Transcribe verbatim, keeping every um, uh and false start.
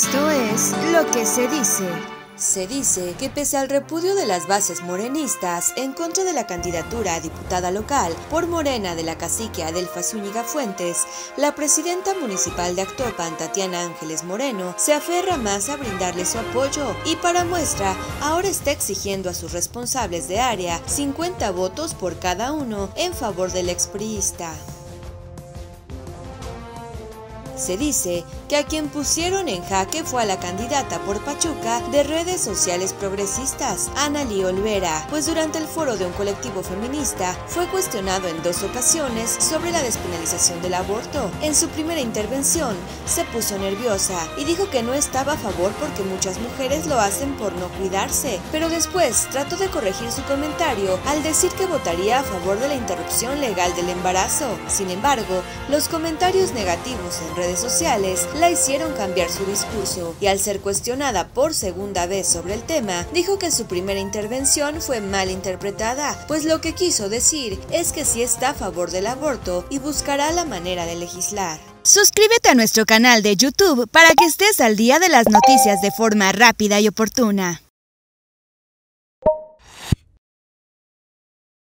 Esto es lo que se dice. Se dice que pese al repudio de las bases morenistas en contra de la candidatura a diputada local por Morena de la cacique Adelfa Zúñiga Fuentes, la presidenta municipal de Actopan, Tatiana Ángeles Moreno, se aferra más a brindarle su apoyo y para muestra, ahora está exigiendo a sus responsables de área cincuenta votos por cada uno en favor del expriista. Se dice que a quien pusieron en jaque fue a la candidata por Pachuca de redes sociales progresistas, Analí Olvera, pues durante el foro de un colectivo feminista fue cuestionado en dos ocasiones sobre la despenalización del aborto. En su primera intervención se puso nerviosa y dijo que no estaba a favor porque muchas mujeres lo hacen por no cuidarse, pero después trató de corregir su comentario al decir que votaría a favor de la interrupción legal del embarazo. Sin embargo, los comentarios negativos en redes redes sociales la hicieron cambiar su discurso y al ser cuestionada por segunda vez sobre el tema, dijo que su primera intervención fue mal interpretada, pues lo que quiso decir es que sí está a favor del aborto y buscará la manera de legislar. Suscríbete a nuestro canal de YouTube para que estés al día de las noticias de forma rápida y oportuna.